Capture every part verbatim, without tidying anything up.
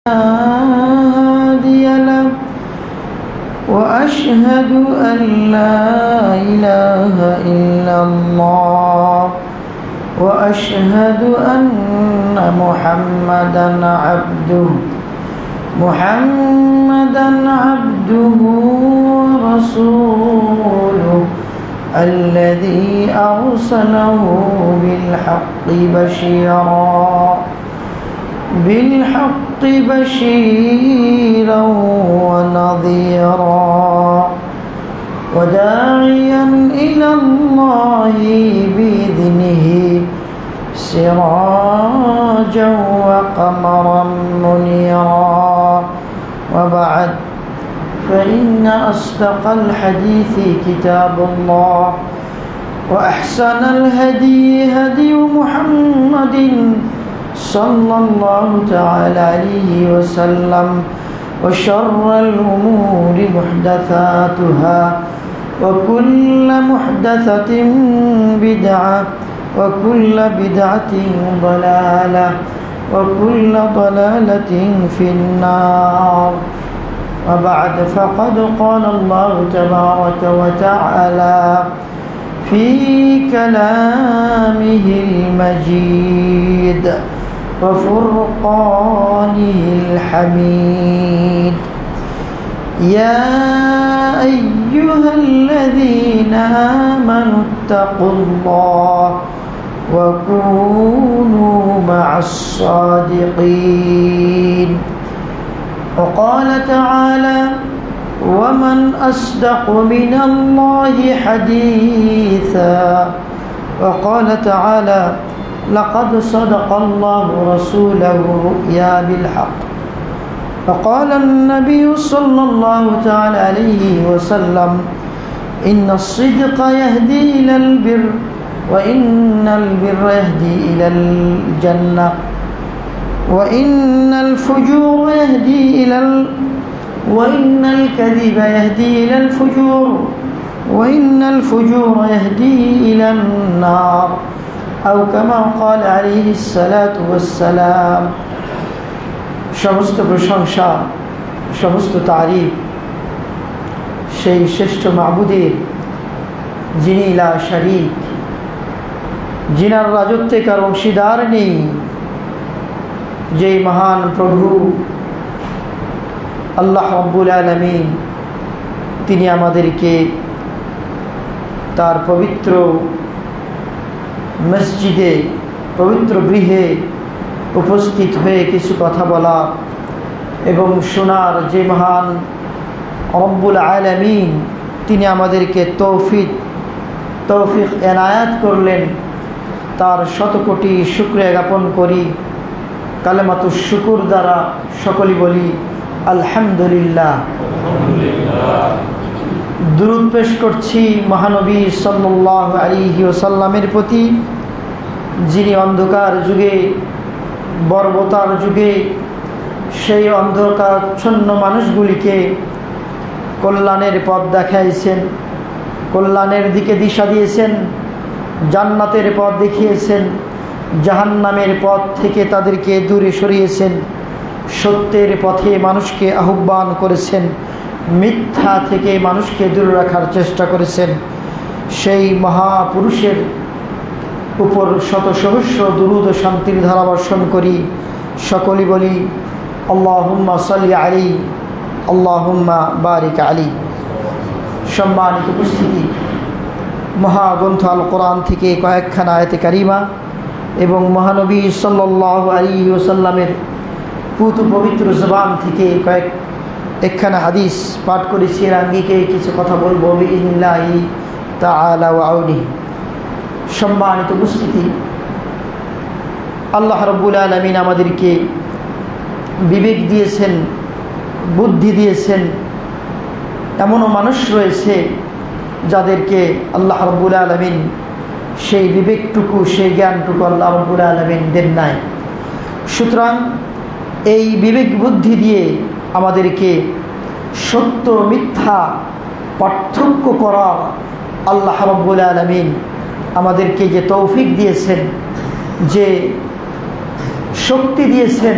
هادي له وأشهد أن لا إله إلا الله وأشهد أن محمدا عبده محمدا عبده ورسوله الذي أرسله بالحق بشيرا بالحق بشيرا ونذيرا وداعيا إلى الله بإذنه سراجا وقمرا منيرا وبعد فإن أصدق الحديث كتاب الله وأحسن الهدي هدي محمد صلى الله تعالى عليه وسلم وشر الأمور محدثاتها وكل محدثة بدعة وكل بدعة ضلالة وكل ضلالة في النار وبعد فقد قال الله تبارك وتعالى في كلامه المجيد وفرقانه الحميد يا أيها الذين آمنوا اتقوا الله وكونوا مع الصادقين وقال تعالى ومن أصدق من الله حديثا وقال تعالى لقد صدق الله رسوله الرؤيا بالحق فقال النبي صلى الله تعالى عليه وسلم إن الصدق يهدي إلى البر وإن البر يهدي إلى الجنة وإن الفجور يهدي إلى ال... وإن الكذب يهدي إلى الفجور وإن الفجور يهدي إلى النار أو كما قال عليه الصلاة والسلام সমস্ত প্রশংসা সমস্ত তারিফ সেই শ্রেষ্ঠ মাবুদের যিনি লা শরীক যিনার রাজত্বে কার অংশীদার নেই যেই মহান প্রভু আল্লাহ রাব্বুল আলামিন তিনি আমাদেরকে তার পবিত্র মসজিদে পবিত্র গৃহে উপস্থিত হয়ে কিছু কথা বলা এবং শোনার যে মহান রব্বুল আলামিন তিনি আমাদেরকে তৌফিক তৌফিক এনায়াত করলেন তার শত কোটি শুকরিয়া জ্ঞাপন করি কালেমাতুশ শুকুর দ্বারা সকলে বলি আলহামদুলিল্লাহ দুরূদ পেশ করছি মহানবী সাল্লাল্লাহু আলাইহি ওয়াসাল্লামের প্রতি যিনি অন্ধকার যুগে বর্বতার যুগে সেই অন্ধকারাচ্ছন্ন মানুষগুলিকে কল্যাণের পথ দেখাইছেন কল্যাণের দিকে দিশা দিয়েছেন জান্নাতের পথ দেখিয়েছেন জাহান্নামের পথ থেকে তাদেরকে দূরে সরিয়েছেন সত্যের পথে মানুষকে আহ্বান করেছেন মিথ্যা থেকে মানুষকে দূরে রাখার চেষ্টা করেছেন সেই মহাপুরুষের উপর শত সহস্র দুরূদ ও শান্তির ধারা বর্ষণ করি সকলে বলি আল্লাহুম্মা সাল্লি আলাইহি আল্লাহুম্মা বারিক আলাইহি সম্মানিত উপস্থিতি মহাগ্রন্থ আল কোরআন থেকে কয়েকখানা আয়াতে কারিমা এবং মহানবী সাল্লাল্লাহু আলাইহি ওয়াসাল্লামের পুত পবিত্র জবান থেকে কয়েক একখানা হাদিস পাঠ করেছি এর আঙ্গিকে কিছু কথা বলবো বিইজনিল্লাহি তাআলা ওয়া আউনি সম্মানিত উপস্থিতি আল্লাহ রাব্বুল আলামিন আমাদেরকে বিবেক দিয়েছেন বুদ্ধি দিয়েছেন এমনও মানুষ রয়েছে যাদেরকে আল্লাহ রাব্বুল আলামিন সেই বিবেকটুকু সেই জ্ঞানটুকু আল্লাহ রাব্বুল আলামিন দেন নাই সুতরাং এই বিবেক বুদ্ধি দিয়ে আমাদেরকে সত্য মিথ্যা পার্থক্য করার আল্লাহ রাব্বুল আলামিন আমাদেরকে যে তৌফিক দিয়েছেন যে শক্তি দিয়েছেন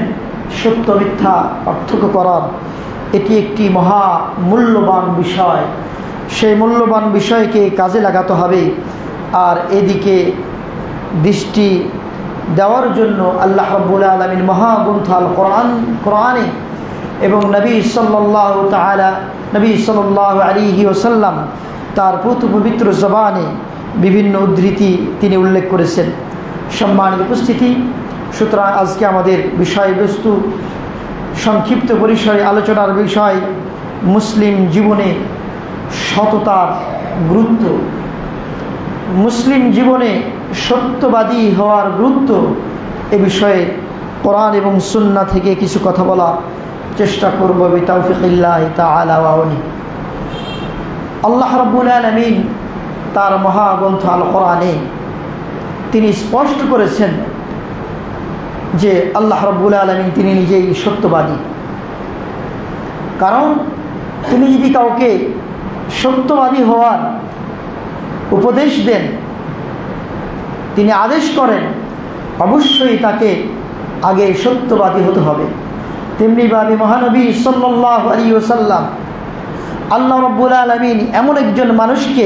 সত্য মিথ্যা পার্থক্য করার এটি একটি মহা মূল্যবান বিষয়। সেই মূল্যবান বিষয়কে কাজে লাগাতে হবে। আর এদিকে দৃষ্টি দেওয়ার জন্য আল্লাহ রাব্বুল আলামিন মহাগ্রন্থ আল কোরআন কোরআনে এবং নবী সাল্লাল্লাহু তাআলা নবী সাল্লাল্লাহু আলাইহি ওয়াসাল্লাম তার পবিত্র জবানে বিভিন্ন উদ্ধৃতি তিনি উল্লেখ করেছেন। সম্মানিত উপস্থিতি, সুতরাং আজকে আমাদের বিষয়বস্তু সংক্ষিপ্ত পরিসরে আলোচনার বিষয় মুসলিম জীবনে সততার গুরুত্ব। মুসলিম জীবনে সত্যবাদী হওয়ার গুরুত্ব এ বিষয়ে কোরআন এবং সুন্নাহ থেকে কিছু কথা বলার চেষ্টা করব বিতাওফিকিল্লাহি তাআলা ওয়া আউনি। আল্লাহ রাব্বুল আলামিন তার মহাগ্রন্থ আল কোরআনে তিনি স্পষ্ট করেছেন যে আল্লাহ রাব্বুল আলামিন তিনি নিজেই সত্যবাদী। কারণ তিনি যদি কাউকে সত্যবাদী হওয়ার উপদেশ দেন, তিনি আদেশ করেন, অবশ্যই তাকে আগে সত্যবাদী হতে হবে। তেমনিভাবে মহানবী সাল্লাল্লাহু আলাইহি ওয়াসাল্লাম আল্লাহ রাব্বুল আলামিন এমন একজন মানুষকে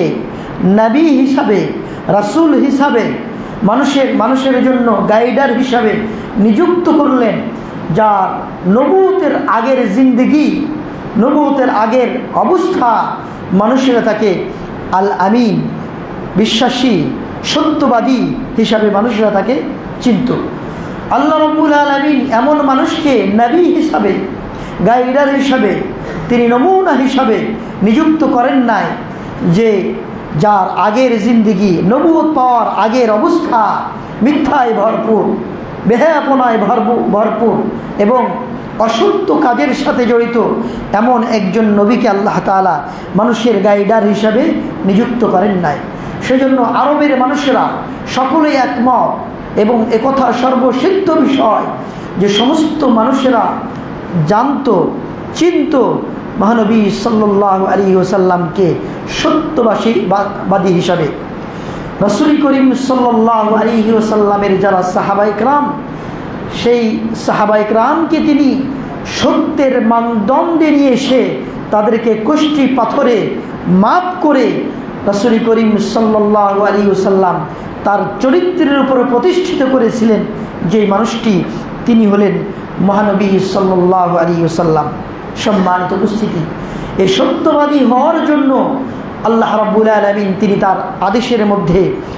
নবী হিসাবে, রাসূল হিসাবে, মানুষের মানুষের জন্য গাইডার হিসাবে নিযুক্ত করলেন, যার নবুয়তের আগের জিন্দেগি, নবুয়তের আগের অবস্থা মানুষেরা তাকে আল আমিন, বিশ্বাসী, সত্যবাদী হিসাবে মানুষেরা তাকে চিনত। আল্লাহ রাব্বুল আলামিন এমন মানুষকে নবী হিসাবে, গাইডার হিসাবে, তিনি নমুনা হিসাবে নিযুক্ত করেন নাই যে যার আগের জিন্দেগি, নবুয়ত পাওয়ার আগের অবস্থা মিথ্যায় ভরপুর, বেহায়াপনায় ভরপুর এবং অসত্য কাজের সাথে জড়িত এমন একজন নবীকে আল্লাহ তাআলা মানুষের গাইডার হিসাবে নিযুক্ত করেন নাই। সেজন্য আরবের মানুষেরা সকলেই একমত এবং একথা সর্বসিদ্ধ বিষয় যে সমস্ত মানুষেরা জানত, চিনত মহানবী সাল্লাল্লাহু আলাইহি ওয়াসাল্লামকে সত্যবাদী বাদী হিসাবে। রাসূল করিম সাল্লাল্লাহু আলাইহি ওয়াসাল্লামের যারা সাহাবায়ে কেরাম, সেই সাহাবায়ে কেরামকে তিনি সত্যের মানদণ্ডে নিয়ে এসে তাদেরকে কষ্টি পাথরে মাপ করে রাসূল করিম সাল্লাল্লাহু আলাইহি ওয়াসাল্লাম তার চরিত্রের উপর প্রতিষ্ঠিত করেছিলেন। যে মানুষটি তিনি হলেন মহানবী সাল্লাল্লাহু আলাইহি ওয়াসাল্লাম। সম্মানিত উপস্থিতি, এই সত্যবাদী হওয়ার জন্য আল্লাহ রাব্বুল আলামিন তিনি তার আদেশের মধ্যে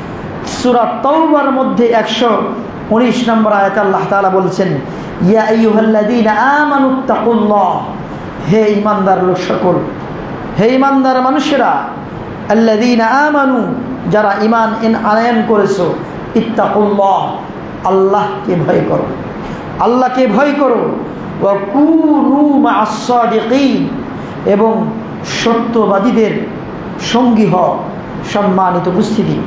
সূরা তাওবার মধ্যে একশো উনিশ নম্বর আয়াতে আল্লাহ তাআলা বলছেন, ইয়া আইয়ুহাল্লাযীনা আমানুত্তাকুল্লাহ, হে ঈমানদার লোক সকল, হে ঈমানদার মানুষেরা, আল্লাযীনা আমানু, যারা ঈমান এন আনয়ন করেছো, ইত্তাকুল্লাহ, আল্লাহকে ভয় করো, আল্লাহকে ভয় করো, ওয়া কুনু মা'আস সাদিকিন, এবং সত্যবাদীদের সঙ্গী হও। সম্মানিত উপস্থিতি,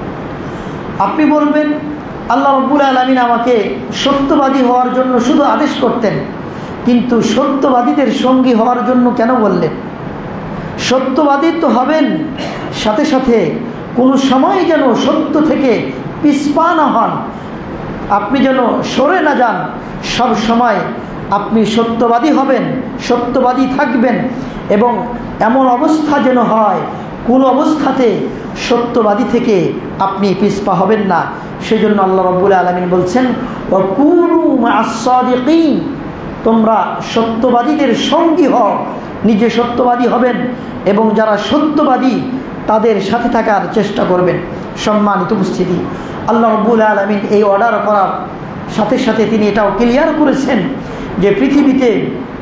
আপনি বলবেন আল্লাহ রাব্বুল আলামিন আমাকে সত্যবাদী হওয়ার জন্য শুধু আদেশ করতেন, কিন্তু সত্যবাদীদের সঙ্গী হওয়ার জন্য কেন বললেন? সত্যবাদী তো হবেন, সাথে সাথে কোনো সময় যেন সত্য থেকে পিছপা না হন, আপনি যেন সরে না যান। সব সময় আপনি সত্যবাদী হবেন, সত্যবাদী থাকবেন, এবং এমন অবস্থা যেন হয় কোন অবস্থাতে সত্যবাদী থেকে আপনি পিছপা হবেন না। সেজন্য আল্লাহ রাব্বুল আলামিন বলছেন, ওয়া কুনু মা'আস সাদিকিন, তোমরা সত্যবাদীদের সঙ্গী হও। নিজে সত্যবাদী হবেন এবং যারা সত্যবাদী তাদের সাথে থাকার চেষ্টা করবেন। সম্মানিত উপস্থিতি, আল্লাহ রাব্বুল আলামিন এই অর্ডার করার সাথে সাথে তিনি এটাও ক্লিয়ার করেছেন যে পৃথিবীতে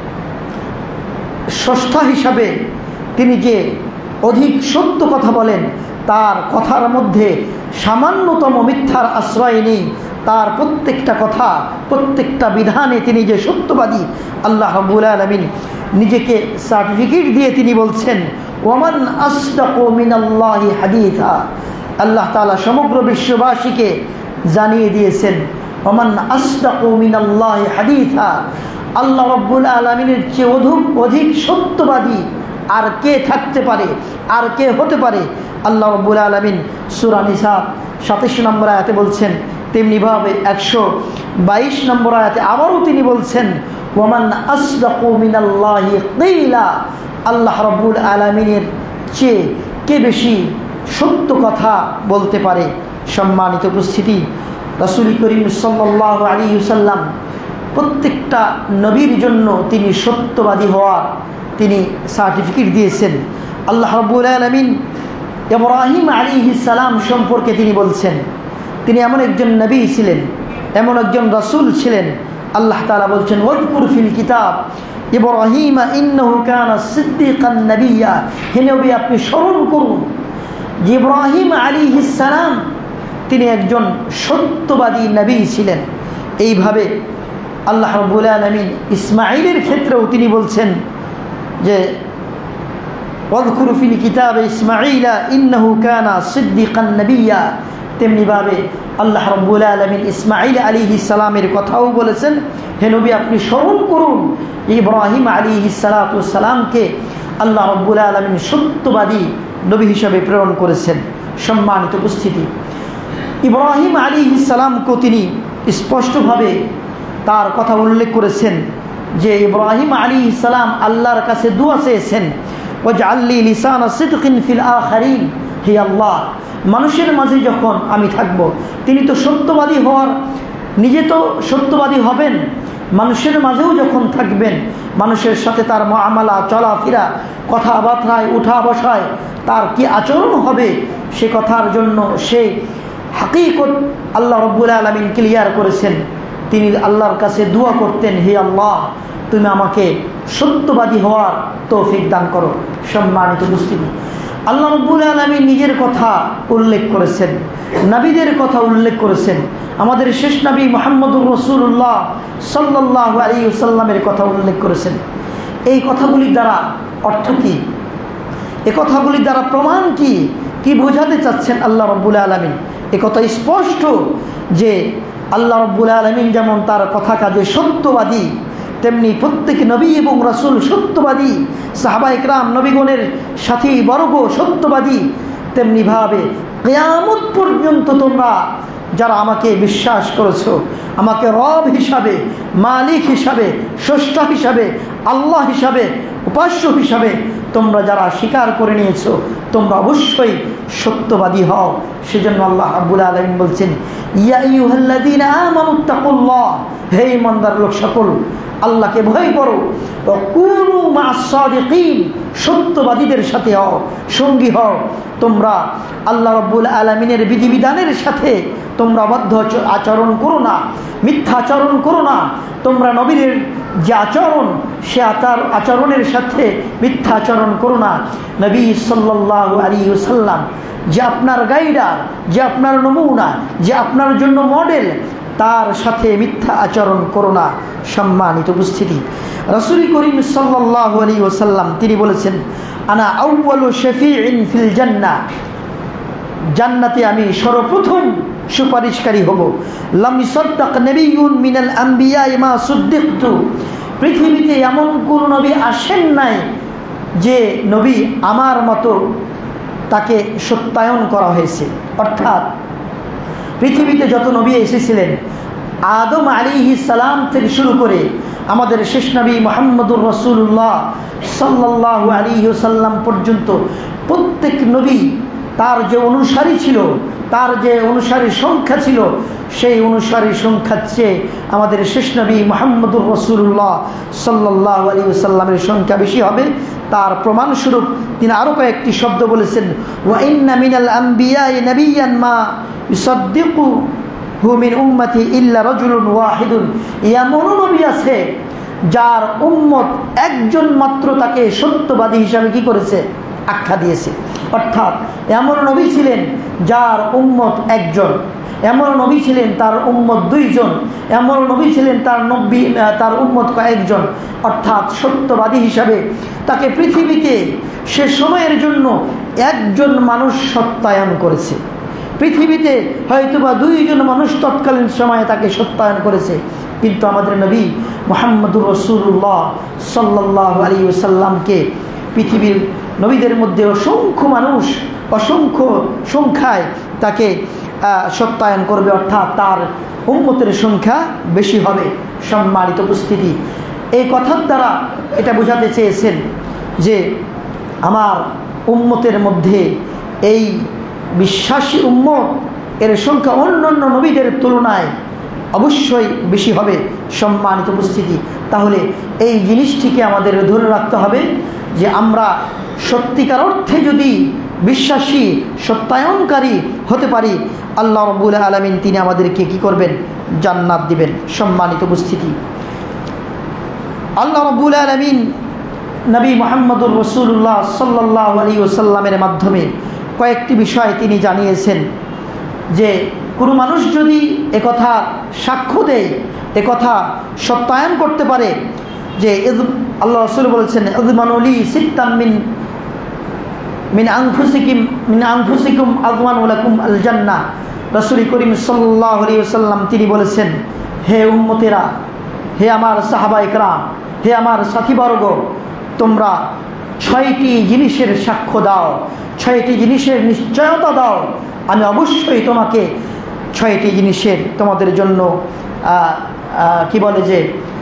স্রষ্টা হিসাবে তিনি যে অধিক সত্য কথা বলেন, তার কথার মধ্যে সামান্যতম মিথ্যার আশ্রয় নেই। তার প্রত্যেকটা কথা, প্রত্যেকটা বিধানে তিনি যে সত্যবাদী, আল্লাহ রাব্বুল আলামিন নিজেকে সার্টিফিকেট দিয়ে তিনি বলছেন, ওয়ামান আসদাকু মিনাল্লাহি হাদিসা, আল্লাহ তাআলা সমগ্র বিশ্ববাসীকে জানিয়ে দিয়েছেন, ওয়ামান আসদাকু মিনাল্লাহি হাদিসা, আল্লাহ রাব্বুল আলামিনের চেয়ে অধিক অধিক সত্যবাদী আর কে থাকতে পারে, আর কে হতে পারে? আল্লাহ রাব্বুল আলামিন সূরা নিসা সাতাশ নম্বর আয়াতে বলছেন, তেমনিভাবে একশো বাইশ নম্বর আয়াতে আবারও তিনি বলছেন ওয়ামান আসদাকু মিনাল্লাহি কিলা, আল্লাহ রাব্বুল আলামিনের চেয়ে কে বেশি সত্য কথা বলতে পারে। সম্মানিত উপস্থিতি, রাসূল করিম সাল্লাল্লাহু আলাইহি ওয়াসাল্লাম প্রত্যেকটা নবীর জন্য তিনি সত্যবাদী হওয়ার তিনি সার্টিফিকেট দিয়েছেন। আল্লাহ রাব্বুল আলামিন ইব্রাহিম আলাইহিস সালাম সম্পর্কে তিনি বলছেন তিনি এমন একজন নবী ছিলেন, এমন একজন রাসূল ছিলেন। আল্লাহ তাআলা বলছেন ওয়াজকুর ফিল কিতাব ইব্রাহিম ইন্নাহু কানা সিদ্দীকান নাবিয়্যা, হে নবী আপনি স্মরণ করুন যে ইব্রাহিম আলাইহিস সালাম তিনি একজন সত্যবাদী নবী ছিলেন। এইভাবে আল্লাহ রাব্বুল আলামিন ইসমাঈলের ক্ষেত্রেও তিনি বলছেন যে ওয়াজকুর ফিল কিতাব ইসমাঈলা ইন্নাহু কানা সিদ্দীকান নাবিয়্যা, তেমনিভাবে আল্লাহ রাব্বুল আলামিন ইসমাঈল আলাইহিস সালামের কথাও বলেছেন হে নবী আপনি স্মরণ করুন ইব্রাহিম আলাইহিস সালাতু সালামকে আল্লাহ রাব্বুল আলামিন সত্যবাদী নবী হিসাবে প্রেরণ করেছেন। সম্মানিত উপস্থিতি, ইব্রাহিম আলাইহিস সালামকে তিনি স্পষ্টভাবে তার কথা উল্লেখ করেছেন যে ইব্রাহিম আলাইহিস সালাম আল্লাহর কাছে দোয়া চেয়েছেন ওয়াজআললি লিসানা সিদকিন ফিল আখিরিন, হে আল্লাহ মানুষের মাঝে যখন আমি থাকব, তিনি তো সত্যবাদী হওয়ার নিজে তো সত্যবাদী হবেন, মানুষের মাঝেও যখন থাকবেন মানুষের সাথে তার মুআমালা চলাফেরা কথাবার্তায় উঠা বসায় তার কি আচরণ হবে সে কথার জন্য সে হাকিকত আল্লাহ রাব্বুল আলামিন ক্লিয়ার করেছেন। তিনি আল্লাহর কাছে দোয়া করতেন হে আল্লাহ তুমি আমাকে সত্যবাদী হওয়ার তৌফিক দান করো। সম্মানিত উপস্থিতি, আল্লাহ রাব্বুল আলামিন নিজের কথা উল্লেখ করেছেন, নবীদের কথা উল্লেখ করেছেন, আমাদের শেষ নবী মুহাম্মদুর রাসূলুল্লাহ সাল্লাল্লাহু আলাইহি ওয়াসাল্লামের কথা উল্লেখ করেছেন। এই কথাগুলির দ্বারা অর্থ কী? এই কথাগুলির দ্বারা প্রমাণ কি? কি বোঝাতে চাচ্ছেন আল্লাহ রাব্বুল আলামিন? এ কথা স্পষ্ট যে আল্লাহ রাব্বুল আলামিন যেমন তার কথা কাজে সত্যবাদী, তেমনি প্রত্যেক নবী এবং রাসূল সত্যবাদী, সাহাবা ইকরাম নবীগণের সাথী বর্গ সত্যবাদী, তেমনিভাবে কিয়ামত পর্যন্ত তোমরা যারা আমাকে বিশ্বাস করেছো, আমাকে রব হিসাবে, মালিক হিসাবে, স্রষ্টা হিসাবে, আল্লাহ হিসাবে, উপাস্য হিসাবে তোমরা যারা স্বীকার করে নিয়েছো তোমরা অবশ্যই সত্যবাদী হও। সেজন্য আল্লাহ রাব্বুল আলামিন বলছেন ইয়া আইয়ুহাল্লাযীনা আমানুত্তাকুল্লাহ, হে ঈমানদার লোক সকল আল্লাহকে ভয় করো, কুনু মা'আস সাদিকিন, সত্যবাদীদের সাথে হও, সঙ্গী হও। তোমরা আল্লাহ রাব্বুল আলামিনের বিধিবিধানের সাথে তোমরা অবাধ্য আচরণ করো না, মিথ্যা আচরণ করো না। তোমরা নবীর যে আচরণ সে আচার আচরণের সাথে মিথ্যা আচরণ করো না। নবী সাল্লাল্লাহু আলাইহি ওয়াসাল্লাম যে আপনার গাইডার, যে আপনার নমুনা, যে আপনার জন্য মডেল, তার সাথে মিথ্যা আচরণ করো না। সম্মানিত উপস্থিতি, রাসূল করিম সাল্লাল্লাহু আলাইহি ওয়াসাল্লাম তিনি বলেছেন আনা আউয়ালু শাফিইন ফিল জান্নাহ, জান্নাতে আমি সর্বপ্রথম সুপারিশকারী হব। লাম ইসাদ্দাক নাবিয়্যুন মিনাল আম্বিয়া মা সুদ্দিকতু, পৃথিবীতে এমন কোন নবী আসেন নাই যে নবী আমার মতো তাকে সত্যায়ন করা হয়েছে। অর্থাৎ পৃথিবীতে যত নবী এসেছিলেন আদম আলাইহিস সালাম থেকে শুরু করে আমাদের শেষ নবী মুহাম্মদুর রাসূলুল্লাহ সাল্লাল্লাহু আলাইহি ওয়াসাল্লাম পর্যন্ত প্রত্যেক নবী তার যে অনুসারী ছিল, তার যে অনুসারীর সংখ্যা ছিল, সেই অনুসারীর সংখ্যার চেয়ে আমাদের শেষ নবী মুহাম্মদুর রাসূলুল্লাহ সাল্লাল্লাহু আলাইহি ওয়াসাল্লামের সংখ্যা বেশি হবে। তার প্রমাণস্বরূপ তিনি আরও কয়েকটি শব্দ বলেছেন ওয়া ইন্না মিনাল আম্বিয়াই নাবিয়্যান মা ইউসাদ্দিকু হু মিন উম্মতি ইল্লা রাজুলুন ওয়াহিদুন, এমনও নবী আছে যার উম্মত একজন মাত্র তাকে সত্যবাদী হিসাবে কি করেছে? আখ্যা দিয়েছে। অর্থাৎ এমন নবী ছিলেন যার উম্মত একজন, এমন নবী ছিলেন তার উম্মত দুইজন, এমন নবী ছিলেন তার নবী তার উম্মত কয়েকজন। অর্থাৎ সত্যবাদী হিসাবে তাকে পৃথিবীতে সে সময়ের জন্য একজন মানুষ সত্যায়ন করেছে। পৃথিবীতে হয়তোবা দুইজন মানুষ তৎকালীন সময়ে তাকে সত্যায়ন করেছে, কিন্তু আমাদের নবী মুহাম্মদুর রাসূলুল্লাহ সাল্লাল্লাহু আলাইহি ওয়াসাল্লামকে পৃথিবীর নবীদের মধ্যে অসংখ্য মানুষ অসংখ্য সংখ্যায় তাকে সত্যায়ন করবে, অর্থাৎ তার উম্মতের সংখ্যা বেশি হবে। সম্মানিত উপস্থিতি, এই কথার দ্বারা এটা বোঝাতে চেয়েছেন যে আমার উম্মতের মধ্যে এই বিশ্বাসী উম্মত এর সংখ্যা অন্য অন্য নবীদের তুলনায় অবশ্যই বেশি হবে। সম্মানিত উপস্থিতি, তাহলে এই জিনিসটিকে আমাদের ধরে রাখতে হবে যে আমরা সত্যিকার অর্থে যদি বিশ্বাসী সত্যায়নকারী হতে পারি, আল্লাহ রাব্বুল আলামিন তিনি আমাদেরকে কি করবেন? জান্নাত দিবেন। সম্মানিত উপস্থিতি, আল্লাহ রাব্বুল আলামিন নবী মুহাম্মদুর রাসূলুল্লাহ সাল্লাল্লাহু আলাইহি ওয়াসাল্লামের মাধ্যমে কয়েকটি বিষয় তিনি জানিয়েছেন যে কোনো মানুষ যদি একথা সাক্ষ্য দেয়, একথা সত্যায়ন করতে পারে যে আল্লাহ রাসূল বলেছেন, ইযমানুলি সিত্তাম মিন মিন আনফুসিকুম মিন আনফুসিকুম আযমানু লাকুম আল জান্নাহ। রাসূল করিম সাল্লাল্লাহু আলাইহি ওয়াসাল্লাম তিনি বলেছেন, হে উম্মতেরা, হে আমার সাহাবায়ে কেরাম, হে আমার সাথীবর্গ, তোমরা ছয়টি জিনিসের সাক্ষ্য দাও, ছয়টি জিনিসের নিশ্চয়তা দাও, আমি অবশ্যই তোমাকে ছয়টি জিনিসের তোমাদের জন্য কি বলে যে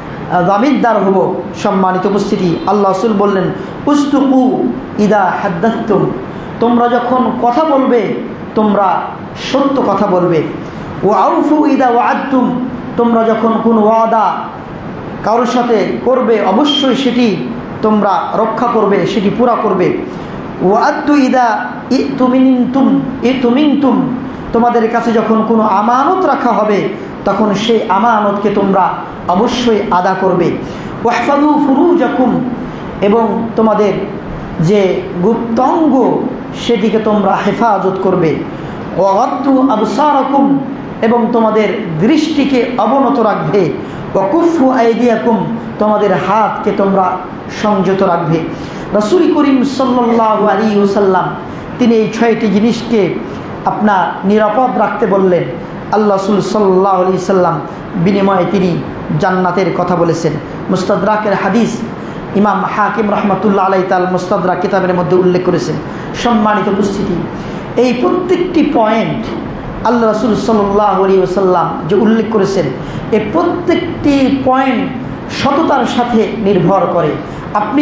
দাবিদার হব। সম্মানিত উপস্থিতি, আল্লাহ রাসূল বললেন, উসতুকু ইদা হাদ্দাসতুম, তোমরা যখন কথা বলবে তোমরা সত্য কথা বলবে। ও আউফু ইদা ওয়াআদতুম, তোমরা যখন কোনো ওয়াদা কারোর সাথে করবে অবশ্যই সেটি তোমরা রক্ষা করবে, সেটি পুরা করবে। ওয়াআদতু ইদা ইতুমিনতুম ইতুমিনতুম, তোমাদের কাছে যখন কোনো আমানত রাখা হবে তখন সেই আমানতকে তোমরা অবশ্যই আদা করবে। ওয়াহফাযু ফুরুজাকুম, এবং তোমাদের যে গুপ্তাঙ্গ সেটিকে তোমরা হেফাজত করবে। ওয়াগাদ্দু আবসারাকুম, এবং তোমাদের দৃষ্টিকে অবনত রাখবে। ওয়াকুফু আইদিয়াকুম, তোমাদের হাতকে তোমরা সংযত রাখবে। রাসূল করিম সাল্লাল্লাহু আলাইহি ওয়াসাল্লাম তিনি এই ছয়টি জিনিসকে আপনার নিরাপদ রাখতে বললেন। আল্লাহ রাসূল সাল্লাল্লাহু আলাইহি সাল্লাম বিনিময়ে তিনি জান্নাতের কথা বলেছেন। মুস্তাদরাকের হাদিস ইমাম হাকিম রহমাতুল্লাহ আলাইহি তাআলা মুস্তাদরাক কিতাবের মধ্যে উল্লেখ করেছেন। সম্মানিত উপস্থিতি, এই প্রত্যেকটি পয়েন্ট আল্লাহ রাসূল সাল্লাল্লাহু আলাইহি ওয়াসাল্লাম যে উল্লেখ করেছেন, এই প্রত্যেকটি পয়েন্ট সততার সাথে নির্ভর করে। আপনি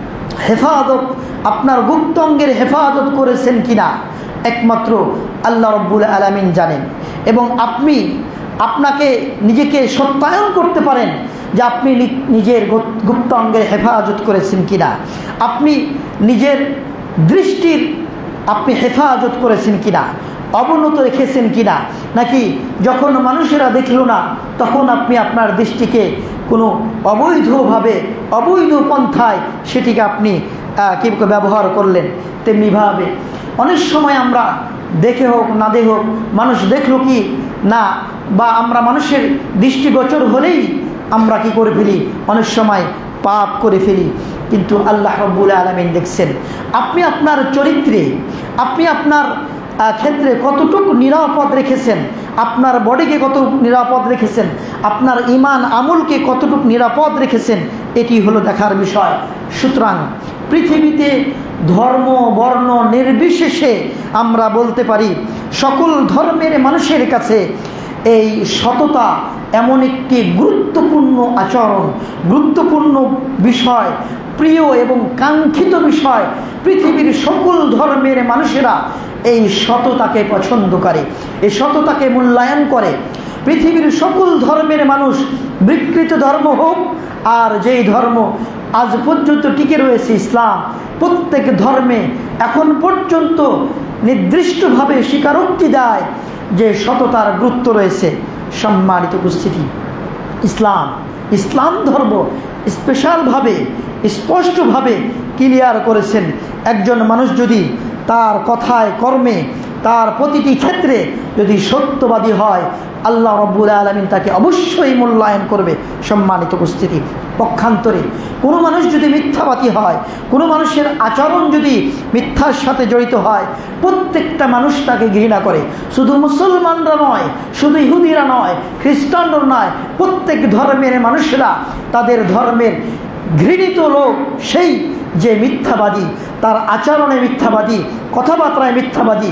হেফাজত, আপনার গুপ্তাঙ্গের হেফাজত করেছেন কিনা একমাত্র আল্লাহ রাব্বুল আলামিন জানেন। এবং আপনি আপনাকে নিজেকে সত্যায়ন করতে পারেন যে আপনি নিজের গুপ্তাঙ্গের হেফাজত করেছেন কিনা, আপনি নিজের দৃষ্টির আপনি হেফাজত করেছেন কিনা, অবনত রেখেছেন কিনা, নাকি যখন মানুষেরা দেখল না তখন আপনি আপনার দৃষ্টিকে কোনো অবৈধভাবে অবৈধ পন্থায় সেটিকে আপনি কী ব্যবহার করলেন। তেমনিভাবে অনেক সময় আমরা দেখে হোক না দেখে হোক, মানুষ দেখলো কি না, বা আমরা মানুষের দৃষ্টিগোচর হলেই আমরা কি করে ফেলি, অনেক সময় পাপ করে ফেলি। কিন্তু আল্লাহ রাব্বুল আলামিন দেখছেন আপনি আপনার চরিত্রে, আপনি আপনার ক্ষেত্রে কতটুকু নিরাপদ রেখেছেন, আপনার বডিকে কতটুকু নিরাপদ রেখেছেন, আপনার ঈমান আমলকে কতটুকু নিরাপদ রেখেছেন, এটি হলো দেখার বিষয়। সুতরাং পৃথিবীতে ধর্ম বর্ণ নির্বিশেষে আমরা বলতে পারি সকল ধর্মের মানুষের কাছে এই সততা এমন একটি গুরুত্বপূর্ণ আচরণ, গুরুত্বপূর্ণ বিষয়, প্রিয় এবং কাঙ্ক্ষিত বিষয়। পৃথিবীর সকল ধর্মের মানুষেরা এই সততাকে পছন্দ করে, এই সততাকে মূল্যায়ন করে। পৃথিবীর সকল ধর্মের মানুষ, বিকৃত ধর্ম হোক আর যেই ধর্ম আজ পর্যন্ত টিকে রয়েছে ইসলাম, প্রত্যেক ধর্মে এখন পর্যন্ত নির্দিষ্টভাবে স্বীকারোক্তি দেয় যে সততার গুরুত্ব রয়েছে। সম্মানিত উপস্থিতি, ইসলাম ইসলাম ধর্ম স্পেশালভাবে স্পষ্টভাবে ক্লিয়ার করেছেন একজন মানুষ যদি তার কথায় কর্মে তার প্রতিটি ক্ষেত্রে যদি সত্যবাদী হয়, আল্লাহ রাব্বুল আলামিন তাকে অবশ্যই মূল্যায়ন করবে। সম্মানিত উপস্থিতি, পক্ষান্তরে কোনো মানুষ যদি মিথ্যাবাদী হয়, কোনো মানুষের আচরণ যদি মিথ্যার সাথে জড়িত হয়, প্রত্যেকটা মানুষ তাকে ঘৃণা করে। শুধু মুসলমানরা নয়, শুধু ইহুদিরা নয়, খ্রিস্টানরা নয়, প্রত্যেক ধর্মের মানুষেরা তাদের ধর্মের ঘৃণিত লোক সেই যে মিথ্যাবাদী, তার আচরণে মিথ্যাবাদী, কথাবার্তায় মিথ্যাবাদী,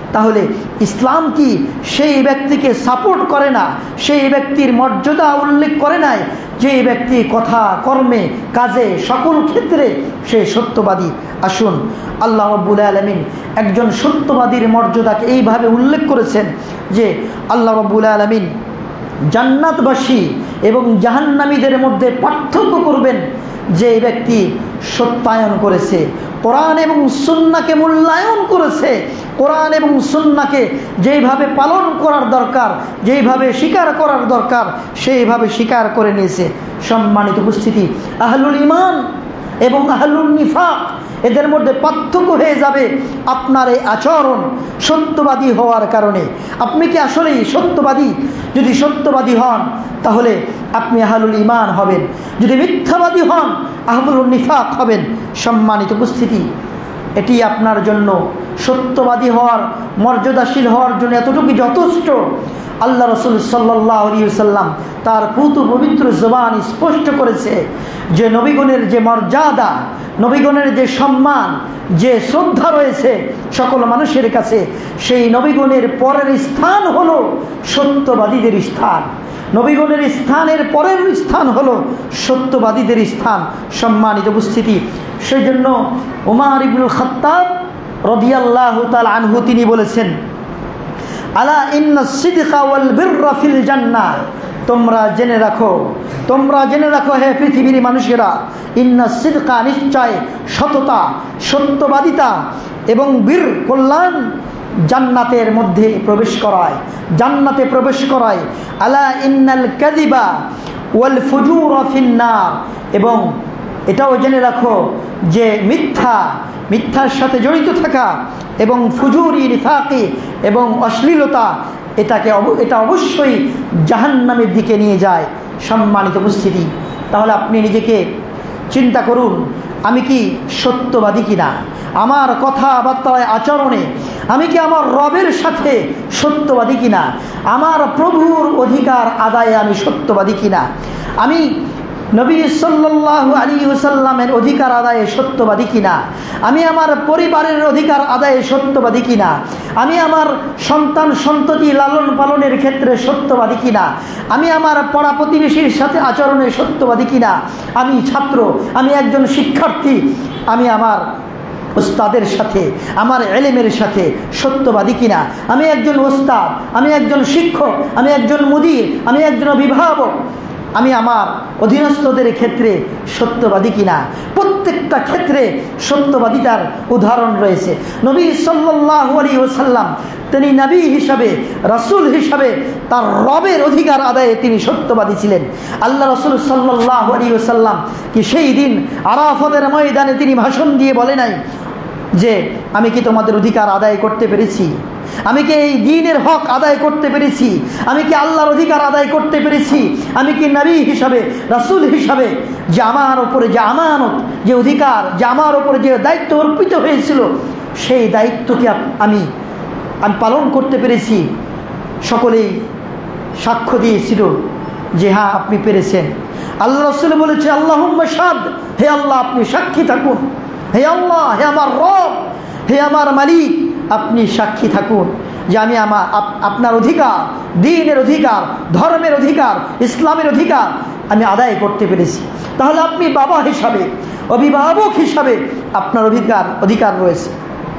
তাহলে ইসলাম কি সেই ব্যক্তিকে সাপোর্ট করে না, সেই ব্যক্তির মর্যাদা উল্লেখ করে নাই যে ব্যক্তি কথা কর্মে কাজে সকল ক্ষেত্রে সে সত্যবাদী? আসুন, আল্লাহ রাব্বুল আলামিন একজন সত্যবাদীর মর্যাদাকে এইভাবে উল্লেখ করেছেন যে আল্লাহ রাব্বুল আলামিন জান্নাতবাসী এবং জাহান্নামীদের মধ্যে পার্থক্য করবেন যে ব্যক্তি সত্যায়ন করেছে, কোরআন এবং সুন্নাহকে মূল্যায়ন করেছে, কোরআন এবং সুন্নাহকে যেইভাবে পালন করার দরকার, যেইভাবে স্বীকার করার দরকার সেইভাবে স্বীকার করে নিয়েছে। সম্মানিত উপস্থিতি, আহলুল ঈমান এবং আহলুল নিফাক এদের মধ্যে পার্থক্য হয়ে যাবে আপনার এই আচরণ সত্যবাদী হওয়ার কারণে। আপনি কি আসলেই সত্যবাদী? যদি সত্যবাদী হন তাহলে আপনি আহলুল ঈমান হবেন, যদি মিথ্যাবাদী হন আহলুল নিফাক হবেন। সম্মানিত উপস্থিতি, এটি আপনার জন্য সত্যবাদী হওয়ার, মর্যাদাশীল হওয়ার জন্য এতটুকু যথেষ্ট। আল্লাহ রাসূল সাল্লাল্লাহু আলাইহি ওয়াসাল্লাম তার পুত পবিত্র জবান স্পষ্ট করেছে যে নবীগণের যে মর্যাদা, নবীগণের যে সম্মান, যে শ্রদ্ধা রয়েছে সকল মানুষের কাছে, সেই নবীগণের পরের স্থান হলো সত্যবাদীদের স্থান। নবীগণের স্থানের পরের স্থান হলো সত্যবাদীদের স্থান। সম্মানিত উপস্থিতি, সেই জন্য ওমর ইবনুল খাত্তাব রাদিয়াল্লাহু তাআলা আনহু তিনি বলেছেন, আলা ইন্না সিদকা ওয়াল বিররা ফিল জান্নাহ, তোমরা জেনে রাখো, তোমরা জেনে রাখো হে পৃথিবীর মানুষেরা, ইন্না সিদকা নিশ্চয় সততা, সত্যবাদিতা এবং বীর কল্যাণ জান্নাতের মধ্যে প্রবেশ করায়, জান্নাতে প্রবেশ করায়। আলা ইন্নাল কাযিবা ওয়াল ফুজুরা ফিন্নার, এবং এটাও জেনে রাখো যে মিথ্যা, মিথ্যার সাথে জড়িত থাকা এবং ফুজুরি নিফাকি এবং অশ্লীলতা এটাকে এটা অবশ্যই জাহান্নামের দিকে নিয়ে যায়। সম্মানিত উপস্থিতি, তাহলে আপনি নিজেকে চিন্তা করুন, আমি কি সত্যবাদী কিনা? আমার কথাবার্তায় আচরণে আমি কি আমার রবের সাথে সত্যবাদী কিনা? আমার প্রভুর অধিকার আদায়ে আমি সত্যবাদী কিনা? আমি নবী সাল্লাল্লাহু আলাইহি ওয়াসাল্লামের অধিকার আদায়ে সত্যবাদী কিনা? আমি আমার পরিবারের অধিকার আদায়ে সত্যবাদী কিনা? আমি আমার সন্তান সন্ততি লালন পালনের ক্ষেত্রে সত্যবাদী কিনা? আমি আমার পাড়া প্রতিবেশীর সাথে আচরণে সত্যবাদী কিনা? আমি ছাত্র, আমি একজন শিক্ষার্থী, আমি আমার ওস্তাদের সাথে, আমার এলেমের সাথে সত্যবাদী কিনা? আমি একজন ওস্তাদ, আমি একজন শিক্ষক, আমি একজন মুদির, আমি একজন অভিভাবক, আমি আমার অধীনস্থদের ক্ষেত্রে সত্যবাদী কিনা? প্রত্যেকটা ক্ষেত্রে সত্যবাদিতার উদাহরণ রয়েছে। নবী সাল্লাল্লাহু আলাইহি ওয়াসাল্লাম তিনি নবী হিসাবে, রাসূল হিসাবে তার রবের অধিকার আদায়ে তিনি সত্যবাদী ছিলেন। আল্লাহ রাসূল সাল্লাল্লাহু আলাইহি ওয়াসাল্লাম কি সেই দিন আরাফাতের ময়দানে তিনি ভাষণ দিয়ে বলে নাই যে আমি কি তোমাদের অধিকার আদায় করতে পেরেছি? আমি কি এই দ্বীনের হক আদায় করতে পেরেছি? আমি কি আল্লাহর অধিকার আদায় করতে পেরেছি? আমি কি নবী হিসাবে, রাসূল হিসাবে যে আমার উপরে যে আমানত, যে অধিকার, যে আমার উপরে যে দায়িত্ব অর্পিত হয়েছিল সেই দায়িত্বকে আমি আমি পালন করতে পেরেছি? সকলেই সাক্ষ্য দিয়েছিল যে হ্যাঁ আপনি পেরেছেন। আল্লাহ রাসূল বলেছে, আল্লাহুম্মা শাহাদ, হে আল্লাহ আপনি সাক্ষী থাকুন, হে আল্লাহ, হে আমার রব, হে আমার মালিক, আপনি সাক্ষী থাকুন যে আমি আমার আপনার অধিকার, দ্বীনের অধিকার, ধর্মের অধিকার, ইসলামের অধিকার আমি আদায় করতে পেরেছি। তাহলে আপনি বাবা হিসাবে, অভিভাবক হিসাবে আপনার অধিকার অধিকার রয়েছে,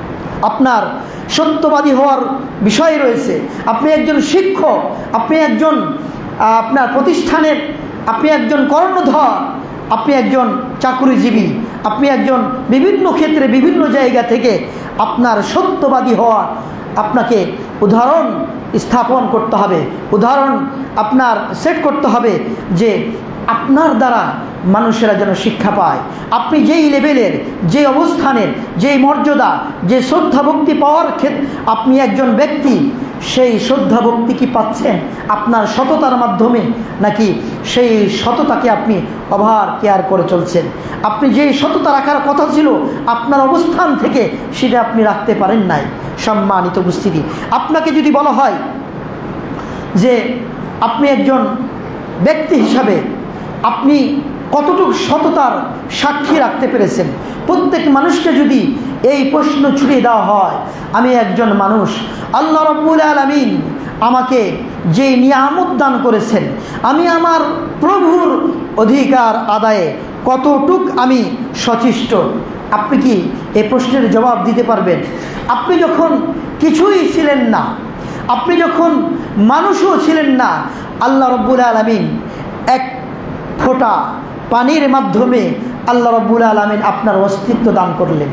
আপনার সত্যবাদী হওয়ার বিষয় রয়েছে। আপনি একজন শিক্ষক, আপনি একজন আপনার প্রতিষ্ঠানের, আপনি একজন কর্ণধর, আপনি একজন চাকুরিজীবী, আপনি একজন বিভিন্ন ক্ষেত্রে বিভিন্ন জায়গা থেকে আপনার সত্যবাদী হওয়া আপনাকে উদাহরণ স্থাপন করতে হবে, উদাহরণ আপনার সেট করতে হবে যে আপনার দ্বারা মানুষেরা যেন শিক্ষা পায়। আপনি যেই লেভেলের, যে অবস্থানের, যেই মর্যাদা, যে শ্রদ্ধা ভক্তি পাওয়ার ক্ষেত্রে আপনি একজন ব্যক্তি, সেই শ্রদ্ধা ভক্তি কি পাচ্ছেন আপনার সততার মাধ্যমে, নাকি সেই সততাকে আপনি ওভার কেয়ার করে চলছেন? আপনি যেই সততা রাখার কথা ছিল আপনার অবস্থান থেকে সেটা আপনি রাখতে পারেন নাই। সম্মানিত উপস্থিতি, আপনাকে যদি বলা হয় যে আপনি একজন ব্যক্তি হিসাবে আপনি কতটুকু সততার সাক্ষী রাখতে পেরেছেন? প্রত্যেক মানুষকে যদি এই প্রশ্ন ছুড়িয়ে দেওয়া হয়, আমি একজন মানুষ, আল্লাহ রাব্বুল আলামিন আমাকে যে নিয়ামত দান করেছেন, আমি আমার প্রভুর অধিকার আদায়ে কতটুক আমি সচেষ্ট? আপনি কি এই প্রশ্নের জবাব দিতে পারবেন? আপনি যখন কিছুই ছিলেন না, আপনি যখন মানুষও ছিলেন না, আল্লাহ রাব্বুল আলামিন এক ফোঁটা পানির মাধ্যমে আল্লাহ রাব্বুল আলামিন আপনার অস্তিত্ব দান করলেন।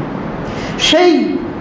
সেই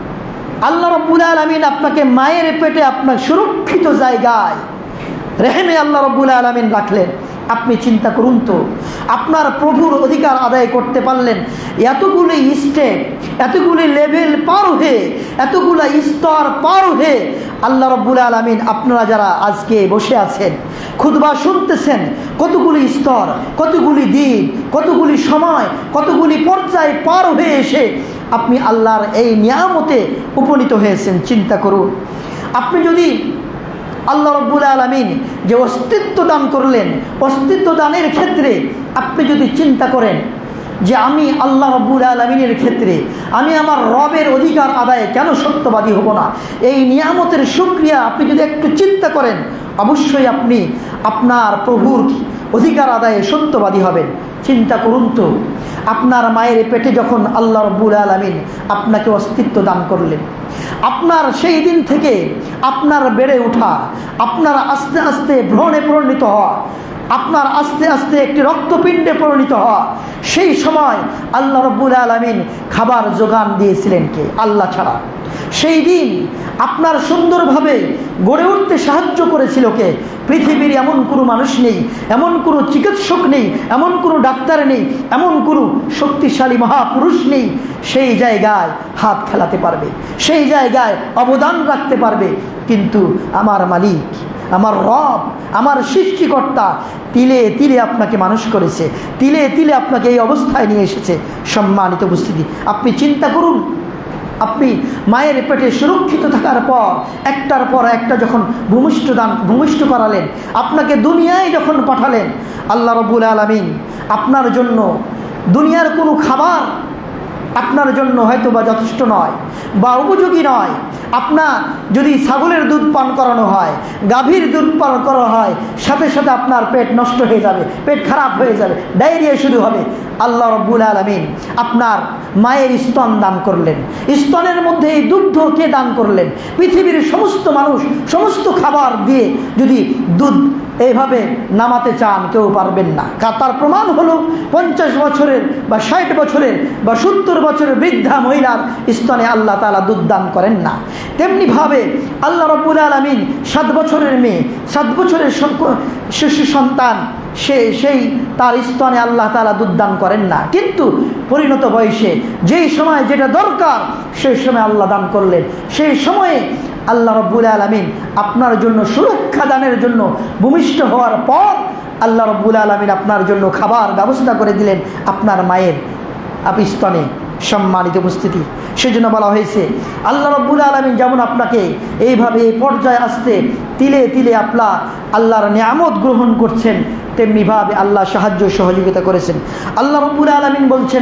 আল্লাহ রাব্বুল আলামিন আপনাকে মায়ের পেটে আপনার সুরক্ষিত জায়গায় রেহেমে আল্লাহ রাব্বুল আলামিন রাখলেন। আপনি চিন্তা করুন তো, আপনার প্রভুর অধিকার আদায় করতে পারলেন এতগুলি স্টেপ, এতগুলি লেভেল পার হয়ে, এতগুলো স্তর পার হয়ে আল্লাহ রাব্বুল আলামিন আপনারা যারা আজকে বসে আছেন, খুতবা শুনতেছেন, কতগুলি স্তর, কতগুলি দিন, কতগুলি সময়, কতগুলি পর্যায় পার হয়ে এসে আপনি আল্লাহর এই নিয়ামতে উপনীত হয়েছেন। চিন্তা করুন, আপনি যদি আল্লাহ রাব্বুল আলামিন যে অস্তিত্ব দান করলেন, অস্তিত্ব দানের ক্ষেত্রে আপনি যদি চিন্তা করেন যে আমি আল্লাহ রাব্বুল আলামিনের ক্ষেত্রে আমি আমার রবের অধিকার আদায়ে কেন সত্যবাদী হব না, এই নিয়ামতের শুকরিয়া আপনি যদি একটু চিন্তা করেন, অবশ্যই আপনি আপনার প্রভুর অধিকার আদায়ে সত্যবাদী হবেন। চিন্তা করুন তো, আপনার মায়ের পেটে যখন আল্লাহ রাব্বুল আলামিন আপনাকে অস্তিত্ব দান করলেন, আপনার সেই দিন থেকে আপনার বেড়ে ওঠা, আপনার আস্তে আস্তে ভ্রণে পরিণত হওয়া, আপনার আস্তে আস্তে একটি রক্তপিণ্ডে পরিণত হওয়া, সেই সময় আল্লাহ রাব্বুল আলামিন খাবার যোগান দিয়েছিলেন কে? আল্লাহ ছাড়া। সেই দিন আপনার সুন্দরভাবে গড়ে উঠতে সাহায্য করেছিল কে? পৃথিবীর এমন কোনো মানুষ নেই, এমন কোনো চিকিৎসক নেই, এমন কোনো ডাক্তার নেই, এমন কোনো শক্তিশালী মহাপুরুষ নেই সেই জায়গায় হাত খেলাতে পারবে, সেই জায়গায় অবদান রাখতে পারবে। কিন্তু আমার মালিক, আমার রব, আমার সৃষ্টিকর্তা তিলে তিলে আপনাকে মানুষ করেছে, তিলে তিলে আপনাকে এই অবস্থায় নিয়ে এসেছে। সম্মানিত উপস্থিতি, আপনি চিন্তা করুন, আপনি মায়ের পেটে সুরক্ষিত থাকার পর একটার পর একটা যখন ভূমিষ্ঠ দান ভূমিষ্ঠ করালেন, আপনাকে দুনিয়ায় যখন পাঠালেন, আল্লাহ রাব্বুল আলামিন আপনার জন্য দুনিয়ার কোনো খাবার আপনার জন্য হয়তো বা যথেষ্ট নয় বা উপযোগী নয়। আপনার যদি ছাগলের দুধ পান করানো হয়, গাভীর দুধ পান করা হয়, সাথে সাথে আপনার পেট নষ্ট হয়ে যাবে, পেট খারাপ হয়ে যাবে, ডায়রিয়া শুরু হবে। আল্লাহ রাব্বুল আলামিন আপনার মায়ের স্তন দান করলেন, স্তনের মধ্যে এই দুগ্ধ কে দান করলেন? পৃথিবীর সমস্ত মানুষ সমস্ত খাবার দিয়ে যদি দুধ এইভাবে নামাতে চান, কেউ পারবেন না। তার প্রমাণ হলো পঞ্চাশ বছরের বা ষাট বছরের বা সত্তর বছরের বৃদ্ধা মহিলার স্তনে আল্লাহ তাআলা দুধ দান করেন না। তেমনিভাবে আল্লাহ রাব্বুল আলামিন সাত বছরের মেয়ে, সাত বছরের শিশু সন্তান, সে সেই তার স্তনে আল্লাহ তাআলা দুধ দান করেন না। কিন্তু পরিণত বয়সে যেই সময় যেটা দরকার সেই সময় আল্লাহ দান করলেন। সেই সময়ে আল্লাহ রাব্বুল আলামিন আপনার জন্য সুরক্ষা দানের জন্য ভূমিষ্ঠ হওয়ার পর আল্লাহ রাব্বুল আলামিন আপনার জন্য খাবার ব্যবস্থা করে দিলেন আপনার মায়ের আপনি স্তনে। সম্মানিত উপস্থিতি, সেজন্য বলা হয়েছে আল্লাহ রাব্বুল আলামিন যেমন আপনাকে এইভাবে এই পর্যায়ে আসতে তিলে তিলে আপনার আল্লাহর নিয়ামত গ্রহণ করছেন, তেমনিভাবে আল্লাহ সাহায্য সহযোগিতা করেছেন। আল্লাহ রাব্বুল আলামিন বলছেন,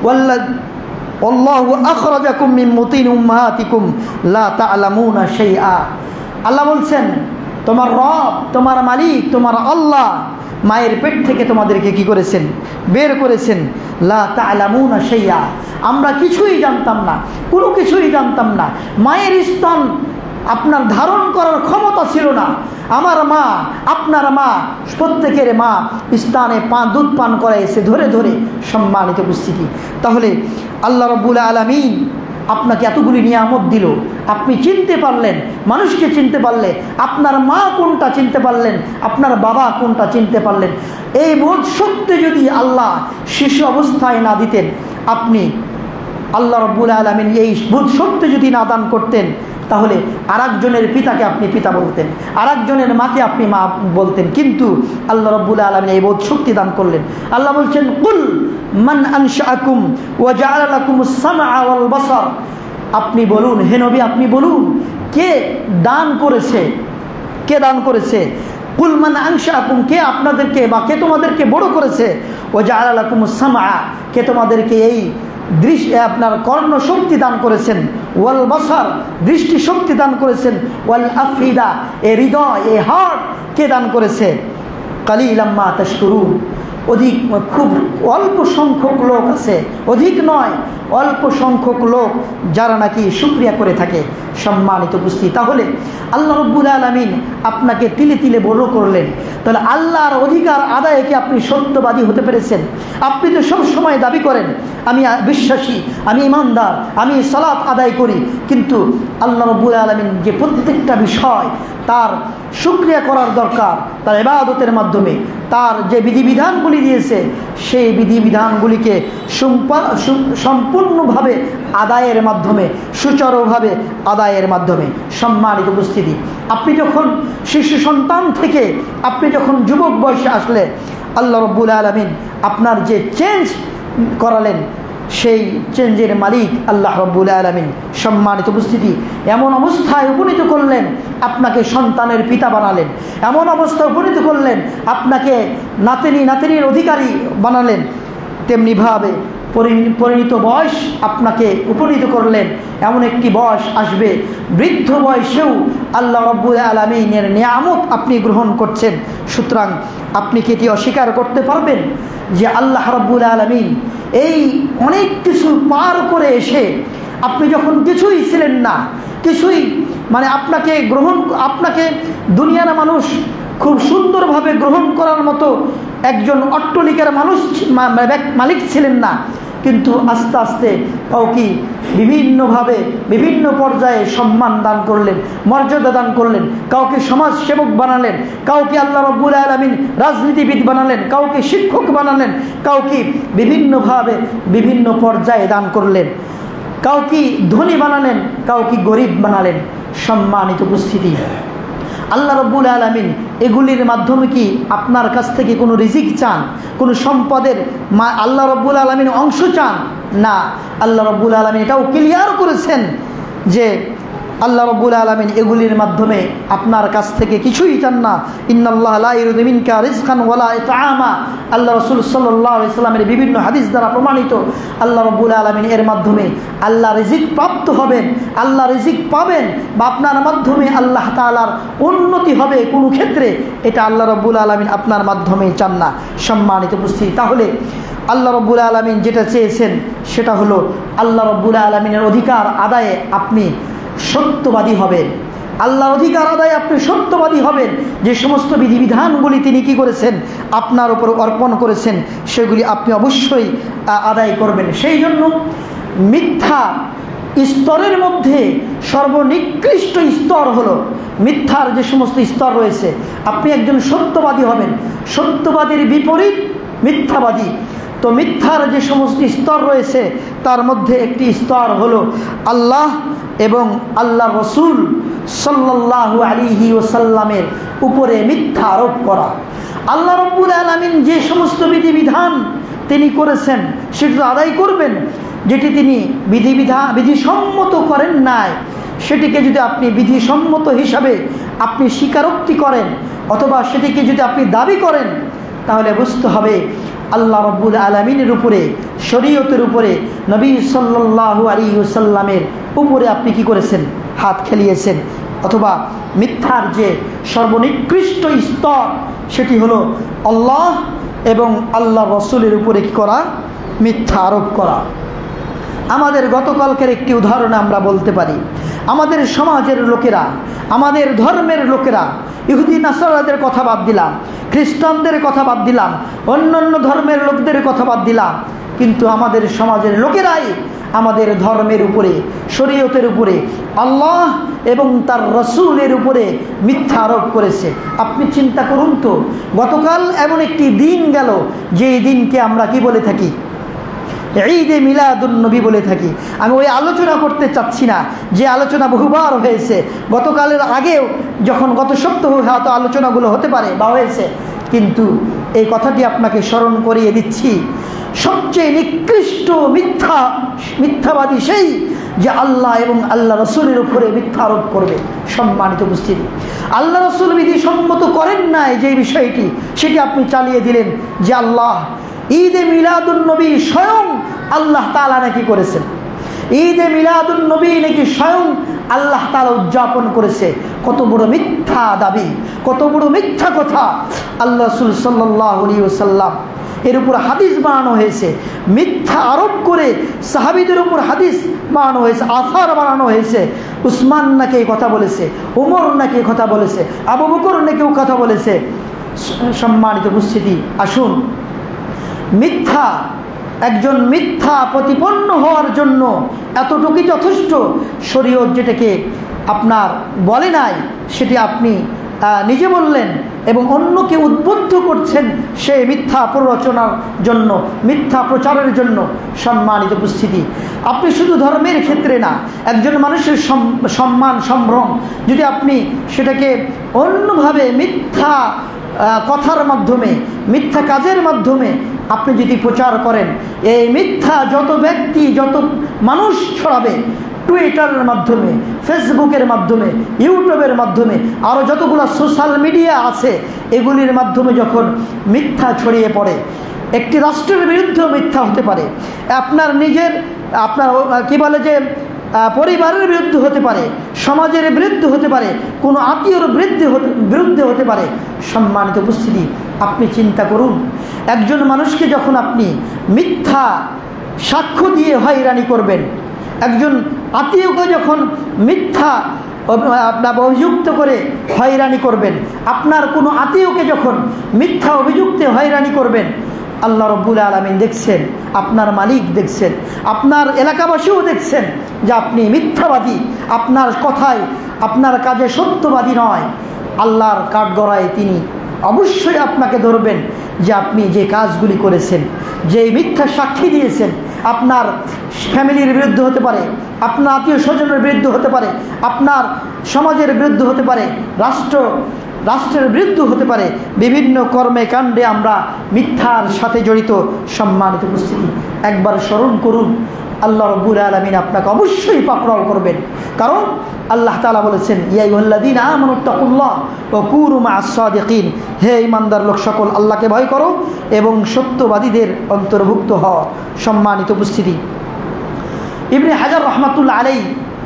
আল্লাহু আখরাজাকুম মিন মুতিন উম্মাহাতিকুম লা তা'লামুনা শাইআ। আল্লাহ বলছেন, তোমার রব, তোমার মালিক, তোমার আল্লাহ মায়ের পেট থেকে তোমাদেরকে কি করেছেন? বের করেছেন। লা তা'লামুনা শাইআ, আমরা কিছুই জানতাম না, কোনো কিছুই জানতাম না। মায়ের স্তন আপনার ধারণ করার ক্ষমতা ছিল না। আমার মা, আপনার মা, প্রত্যেকের মা স্তনে পা দুধ পান করাইছে ধরে ধরে। সম্মানিত উপস্থিতি, তাহলে আল্লাহ রাব্বুল আলামিন আপনাকে এতগুলি নিয়ামত দিল, আপনি চিনতে পারলেন, মানুষকে চিনতে পারলেন, আপনার মা কোনটা চিনতে পারলেন, আপনার বাবা কোনটা চিনতে পারলেন। এই বোধ শক্তি যদি আল্লাহ শিশু অবস্থায় না দিতেন, আপনি আল্লাহ রাব্বুল আলামিন এই বোধ শক্তি যদি না দান করতেন, তাহলে আর একজনের পিতাকে আপনি পিতা বলতেন, আর একজনের মাকে আপনি মা বলতেন। কিন্তু আল্লাহ রাব্বুল আলামিন এই বোধ শক্তি দান করলেন। আল্লাহ বলছেন, কুল মান আনশাআকুম ওয়া জাআলা লাকুমুস সামআ ওয়াল বাসার। আপনি বলুন, হে নবী, আপনি বলুন, কে দান করেছে, কে দান করেছে কুল মান আনশাকুম, কে আপনাদেরকে বা কে তোমাদেরকে বড় করেছে, ওয়া জাআলা লাকুমুস সামআ, কে তোমাদেরকে এই দৃষ্টি আপনার কর্ণ শক্তি দান করেছেন, ওয়াল বাসার দৃষ্টি শক্তি দান করেছেন, ওয়াল আফিদা এ হৃদয় এ হার্ট কে দান করেছে। কালিলাম মা তাশকুরুন, অধিক খুব অল্প সংখ্যক লোক আছে, অধিক নয় অল্প সংখ্যক লোক যারা নাকি শুকরিয়া করে থাকে। সম্মানিত উপস্থিতি, তাহলে আল্লাহ রাব্বুল আলামিন আপনাকে তিলে তিলে বড় করলেন, তাহলে আল্লাহর অধিকার আদায়ে কি আপনি সত্যবাদী হতে পেরেছেন? আপনি তো সব সময় দাবি করেন আমি বিশ্বাসী, আমি ইমানদার, আমি সালাত আদায় করি, কিন্তু আল্লাহ রাব্বুল আলামিন যে প্রত্যেকটা বিষয় তার শুকরিয়া করার দরকার, তার ইবাদতের মাধ্যমে তার যে বিধিবিধানগুলি দিয়েছে সেই বিধিবিধানগুলিকে সম্পূর্ণভাবে আদায়ের মাধ্যমে, সুচারুভাবে আদায়ের মাধ্যমে। সম্মানিত উপস্থিতি, আপনি যখন শিশু সন্তান থেকে আপনি যখন যুবক বয়সে আসলে আল্লাহ রাব্বুল আলামিন আপনার যে চেঞ্জ করালেন সেই চেঞ্জের মালিক আল্লাহ রাব্বুল আলামিন। সম্মানিত উপস্থিতি, এমন অবস্থায় উপনীত করলেন আপনাকে সন্তানের পিতা বানালেন, এমন অবস্থায় উপনীত করলেন আপনাকে নাতিনি নাতিনির অধিকারী বানালেন, তেমনিভাবে পরিণত বয়স আপনাকে উপনীত করলেন, এমন একটি বয়স আসবে বৃদ্ধ বয়সেও আল্লাহ রাব্বুল আলামিনের নিয়ামত আপনি গ্রহণ করছেন। সুতরাং আপনি কি এটি অস্বীকার করতে পারবেন যে আল্লাহ রাব্বুল আলামিন এই অনেক কিছু পার করে এসে আপনি যখন কিছুই ছিলেন না, কিছুই মানে আপনাকে গ্রহণ আপনাকে দুনিয়ার মানুষ খুব সুন্দরভাবে গ্রহণ করার মতো একজন অট্টলিকার মানুষ মালিক ছিলেন না, কিন্তু আস্তে আস্তে কাউকে বিভিন্নভাবে বিভিন্ন পর্যায়ে সম্মান দান করলেন, মর্যাদা দান করলেন, কাউকে সমাজ সেবক বানালেন, কাউকে আল্লাহ রাব্বুল আলামিন রাজনীতিবিদ বানালেন, কাউকে শিক্ষক বানালেন, কাউকে বিভিন্নভাবে বিভিন্ন পর্যায়ে দান করলেন, কাউকে ধনী বানালেন, কাউকে গরিব বানালেন। সম্মানিত উপস্থিতি, আল্লাহ রাব্বুল আলামিন এগুলির মাধ্যমে কি আপনার কাছ থেকে কোনো রিজিক চান, কোনো সম্পদের মা আল্লাহ রাব্বুল আলামিন অংশ চান? না, আল্লাহ রাব্বুল আলামিন এটাও ক্লিয়ার করেছেন যে আল্লাহ রাব্বুল আলামিন এগুলির মাধ্যমে আপনার কাছ থেকে কিছুই চান না। ইন্নাল্লাহ লা ইউরিদু মিনকা রিজকান ওয়ালা ইতআমা, আল্লাহ রাসূল সাল্লাল্লাহু আলাইহি ওয়াসাল্লামের বিভিন্ন হাদিস দ্বারা প্রমাণিত। আল্লাহ রাব্বুল আলামিন এর মাধ্যমে আল্লাহ রিজিক প্রাপ্ত হবেন, আল্লাহ রিজিক পাবেন বা আপনার মাধ্যমে আল্লাহ তাআলার উন্নতি হবে কোনো ক্ষেত্রে, এটা আল্লাহ রাব্বুল আলামিন আপনার মাধ্যমে চান না। সম্মানিত উপস্থিতি, তাহলে আল্লাহ রাব্বুল আলামিন যেটা চেয়েছেন সেটা হলো আল্লাহ রাব্বুল আলামিনের অধিকার আদায়ে আপনি সত্যবাদী হবেন, আল্লাহর অধিকার আদায়ে আপনি সত্যবাদী হবেন। যে সমস্ত বিধিবিধানগুলি তিনি কি করেছেন আপনার উপর অর্পণ করেছেন সেগুলি আপনি অবশ্যই আদায় করবেন। সেই জন্য মিথ্যা স্তরের মধ্যে সর্বনিকৃষ্ট স্তর হলো মিথ্যার যে সমস্ত স্তর রয়েছে, আপনি একজন সত্যবাদী হবেন। সত্যবাদীর বিপরীত মিথ্যাবাদী। তো মিথ্যার যে সমস্ত স্তর রয়েছে তার মধ্যে একটি স্তর হলো আল্লাহ এবং আল্লাহ রসুল সাল্লাল্লাহু আলাইহি ওয়াসাল্লামের উপরে মিথ্যা আরোপ করা। আল্লাহ রাব্বুল আলামিন যে সমস্ত বিধিবিধান তিনি করেছেন সেটা আদায় করবেন, যেটি তিনি বিধিবিধান বিধিসম্মত করেন নাই সেটিকে যদি আপনি বিধিসম্মত হিসাবে আপনি স্বীকারোক্তি করেন অথবা সেটিকে যদি আপনি দাবি করেন, তাহলে বুঝতে হবে আল্লাহ রাব্বুল আলামিনের উপরে, শরীয়তের উপরে, নবী সাল্লাল্লাহু আলাইহি ওয়াসাল্লামের উপরে আপনি কি করেছেন? হাত খেলিয়েছেন। অথবা মিথ্যার যে সর্বনিকৃষ্ট স্তর সেটি হলো আল্লাহ এবং আল্লাহ রসুলের উপরে কি করা? মিথ্যা আরোপ করা। আমাদের গতকালকের একটি উদাহরণ আমরা বলতে পারি। আমাদের সমাজের লোকেরা, আমাদের ধর্মের লোকেরা, ইহুদি নাসারাদের কথা বাদ দিলাম, খ্রিস্টানদের কথা বাদ দিলাম, অন্য অন্য ধর্মের লোকদের কথা বাদ দিলাম, কিন্তু আমাদের সমাজের লোকেরাই আমাদের ধর্মের উপরে, শরীয়তের উপরে, আল্লাহ এবং তার রসুলের উপরে মিথ্যা আরোপ করেছে। আপনি চিন্তা করুন তো, গতকাল এমন একটি দিন গেল যেই দিনকে আমরা কি বলে থাকি? ঈদে মিলাদুন নবী বলে থাকি। আমি ওই আলোচনা করতে চাচ্ছি না যে আলোচনা বহুবার হয়েছে, গতকালের আগেও যখন গত সপ্তাহ হয়তো আলোচনাগুলো হতে পারে বা হয়েছে, কিন্তু এই কথাটি আপনাকে স্মরণ করিয়ে দিচ্ছি। সবচেয়ে নিকৃষ্ট মিথ্যা মিথ্যাবাদী সেই যে আল্লাহ এবং আল্লাহ রসুলের উপরে মিথ্যা আরোপ করবে। সম্মানিত উপস্থিতি, আল্লাহ রসুল বিধি সম্মত করেন নাই যে বিষয়টি, সেটি আপনি চালিয়ে দিলেন যে আল্লাহ ঈদে মিলাদুন নবী স্বয়ং আল্লাহ তাআলা নাকি করেছেন, ঈদে মিলাদুন নবী নাকি স্বয়ং আল্লাহ তাআলা উদযাপন করেছে। কত বড় মিথ্যা দাবি, কত বড় মিথ্যা কথা। আল্লাহ রাসূল সাল্লাল্লাহু আলাইহি ওয়াসাল্লাম এর উপর হাদিস বানানো হয়েছে, মিথ্যা আরোপ করে সাহাবীদের উপর হাদিস বানানো হয়েছে, আসার বানানো হয়েছে। উসমান নাকি এই কথা বলেছে, ওমর নাকি এই কথা বলেছে, আবু বকর নাকি ও কথা বলেছে। সম্মানিত উপস্থিতি, আসুন মিথ্যা একজন মিথ্যা প্রতিপন্ন হওয়ার জন্য এতটুকুই যথেষ্ট। শরীয়ত যেটাকে আপনার বলে নাই সেটি আপনি নিজে বললেন এবং অন্যকে উদ্বুদ্ধ করছেন সেই মিথ্যা প্ররোচনার জন্য, মিথ্যা প্রচারের জন্য। সম্মানিত উপস্থিতি, আপনি শুধু ধর্মের ক্ষেত্রে না, একজন মানুষের সম্মান সম্ভ্রম যদি আপনি সেটাকে অন্যভাবে মিথ্যা কথার মাধ্যমে, মিথ্যা কাজের মাধ্যমে আপনি যদি প্রচার করেন, এই মিথ্যা যত ব্যক্তি যত মানুষ ছড়াবে, টুইটারের মাধ্যমে, ফেসবুকের মাধ্যমে, ইউটিউবের মাধ্যমে, আরও যতগুলো সোশ্যাল মিডিয়া আছে, এগুলির মাধ্যমে যখন মিথ্যা ছড়িয়ে পড়ে, একটি রাষ্ট্রের বিরুদ্ধেও মিথ্যা হতে পারে, আপনার নিজের আপনার কি বলে যে পরিবারের বিরুদ্ধে হতে পারে, সমাজের বিরুদ্ধে হতে পারে, কোনো আত্মীয়র বিরুদ্ধে বিরুদ্ধে হতে পারে। সম্মানিত উপস্থিতি, আপনি চিন্তা করুন, একজন মানুষকে যখন আপনি মিথ্যা সাক্ষ্য দিয়ে হয়রানি করবেন, একজন আত্মীয়কে যখন মিথ্যা আপনার অভিযুক্ত করে হয়রানি করবেন, আপনার কোনো আত্মীয়কে যখন মিথ্যা অভিযুক্তে হয়রানি করবেন, আল্লাহ রব্বুল আলামিন দেখছেন, আপনার মালিক দেখছেন, আপনার এলাকাবাসীও দেখছেন যে আপনি মিথ্যাবাদী, আপনার কথায় আপনার কাজে সত্যবাদী নয়। আল্লাহর কাঠগড়ায় তিনি অবশ্যই আপনাকে ধরবেন যে আপনি যে কাজগুলি করেছেন, যে মিথ্যা সাক্ষী দিয়েছেন, আপনার ফ্যামিলির বিরুদ্ধে হতে পারে, আপনার আত্মীয় স্বজনের বিরুদ্ধে হতে পারে, আপনার সমাজের বিরুদ্ধে হতে পারে, রাষ্ট্র রাষ্ট্রের বিরুদ্ধে হতে পারে। বিভিন্ন কর্মে কাণ্ডে আমরা মিথ্যার সাথে জড়িত। সম্মানিত উপস্থিতি, একবার স্মরণ করুন, আল্লাহ রাব্বুল আলামিন আপনাকে অবশ্যই পাকড়াও করবেন। কারণ আল্লাহ তাআলা বলেছেন, ইয়া আইয়ুহাল্লাযীনা আমানুত্তাকুল্লাহ ওয়া কুনু মা'আস সাদিকিন, হে ঈমানদার লোক সকল আল্লাহকে ভয় করো এবং সত্যবাদীদের অন্তর্ভুক্ত হও। সম্মানিত উপস্থিতি, ইবনে হাজার রাহমাতুল্লাহ আলাইহি